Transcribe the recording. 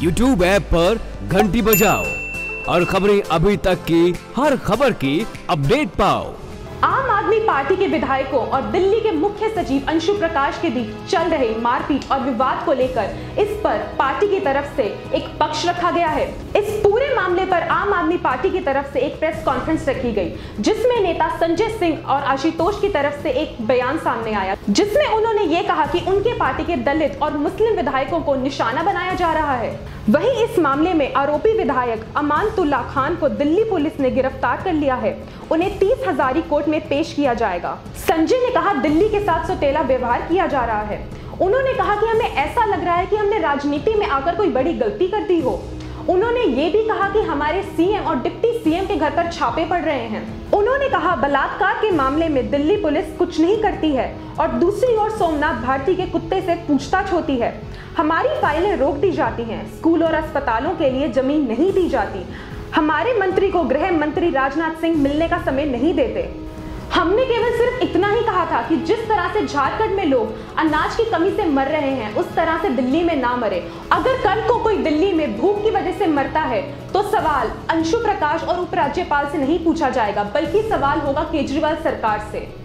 YouTube app पर घंटी बजाओ और खबरें अभी तक की हर खबर की अपडेट पाओ। आम आदमी पार्टी के विधायकों और दिल्ली के मुख्य सचिव अंशु प्रकाश के बीच चल रहे मारपीट और विवाद को लेकर इस पर पार्टी की तरफ से एक पक्ष रखा गया है। इस पूरे मामले पर आम आदमी पार्टी की तरफ से एक प्रेस कॉन्फ्रेंस रखी गई, जिसमें नेता संजय सिंह और आशुतोष की तरफ से एक बयान सामने आया, जिसमें उन्होंने ये कहा कि उनके पार्टी के दलित और मुस्लिम विधायकों को निशाना बनाया जा रहा है। वहीं इस मामले में आरोपी विधायक अमानतुल्ला खान को दिल्ली पुलिस ने गिरफ्तार कर लिया है। उन्हें 30 हजारी कोर्ट में पेश किया जाएगा। संजय ने कहा, दिल्ली के साथ सौतेला व्यवहार किया जा रहा है। उन्होंने कहा कि हमें ऐसा लग रहा है कि हमने राजनीति में आकर कोई बड़ी गलती कर दी हो। उन्होंने ये भी कहा कि हमारे सीएम और डिप्टी सीएम के घर पर छापे पड़ रहे हैं। उन्होंने कहा, बलात्कार के मामले में दिल्ली पुलिस कुछ नहीं करती है और दूसरी ओर सोमनाथ भारती के कुत्ते से पूछताछ होती है। हमारी फाइलें रोक दी जाती हैं, स्कूल और अस्पतालों के लिए जमीन नहीं दी जाती। हमारे मंत्री को गृह मंत्री राजनाथ सिंह मिलने का समय नहीं देते। हमने केवल सिर्फ इतना ही कहा था कि जिस तरह से झारखंड में लोग अनाज की कमी से मर रहे हैं, उस तरह से दिल्ली में ना मरे। अगर कल को कोई दिल्ली में भूख की वजह से मरता है तो सवाल अंशु प्रकाश और उपराज्यपाल से नहीं पूछा जाएगा, बल्कि सवाल होगा केजरीवाल सरकार से।